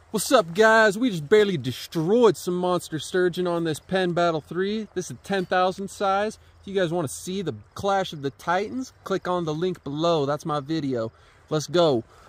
What's up, guys? We just barely destroyed some monster sturgeon on this Penn Battle 3. This is 10,000 size. If you guys want to see the Clash of the Titans, click on the link below. That's my video. Let's go.